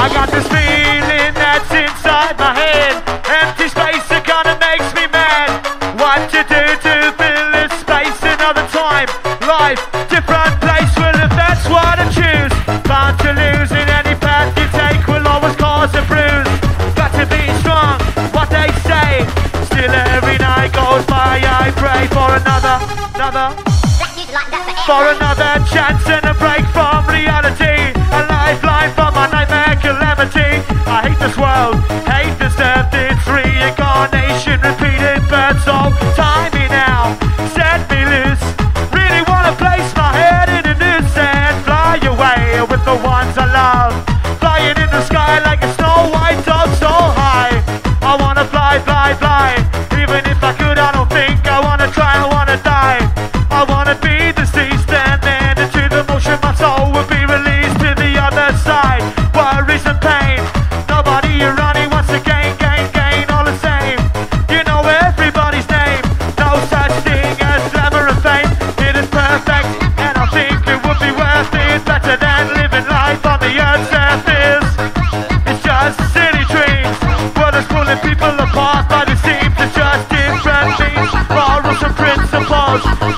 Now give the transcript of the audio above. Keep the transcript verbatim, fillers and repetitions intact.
I got this feeling that's inside my head. Empty space, it kinda makes me mad. What to do to fill this space another time? Life, different place, well if that's what I choose. Bound to lose in any path you take will always cause a bruise. Got to be strong, what they say. Still every night goes by, I pray for another, another for another chance and a break from reality. A lifeline from my nightmare calamity. I hate this world, hate this earth. It's reincarnation, repeated births all time me now. Set me loose, really wanna place my head in a noose and fly away with the ones I love. Flying in the sky like a snow white dove so high. I wanna fly, fly, fly. Even if I could, I don't think I wanna try, I wanna die. I wanna be deceased and then into the motion my soul will be released to the other side. Worries and pain, nobody around me wants to gain, gain, gain all the same. You know everybody's name, no such thing as glamour and fame. It is perfect and I think it would be worth it. Better than living life on the earth's surface. It's just city dreams, world is pulling people apart, but it seems it's just different things. Morals and principles